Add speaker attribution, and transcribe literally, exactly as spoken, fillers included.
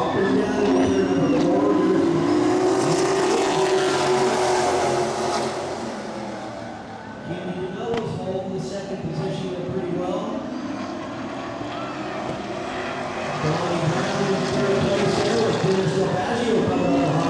Speaker 1: dropping down in turn number four. Candy DeMello's holding the second position there pretty well. Donnie Brown in third place there with Dennis Ravazio coming up.